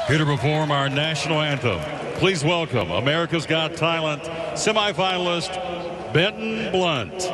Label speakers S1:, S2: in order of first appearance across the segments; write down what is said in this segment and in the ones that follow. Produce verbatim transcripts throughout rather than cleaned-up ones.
S1: Here to perform our national anthem, please welcome America's Got Talent semifinalist Benton Blount.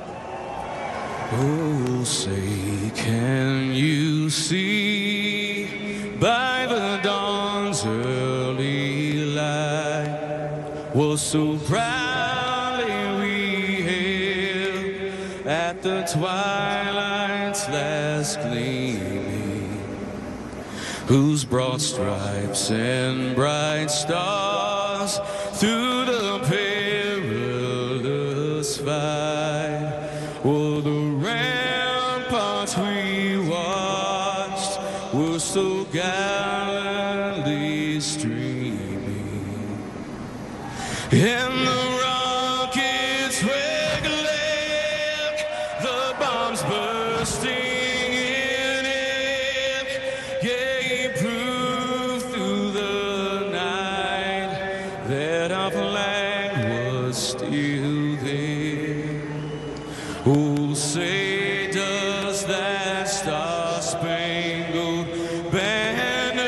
S2: Oh, say, can you see by the dawn's early light what so proudly we hailed at the twilight's last gleaming, whose broad stripes and bright stars through the perilous fight were the ramparts we watched, were so gallantly streaming, and the rockets regulate, the bombs bursting in it, gave proof through the night that our flag was still there. Oh, say, does that Star-Spangled Banner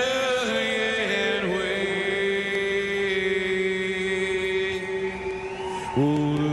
S2: yet wave? Oh,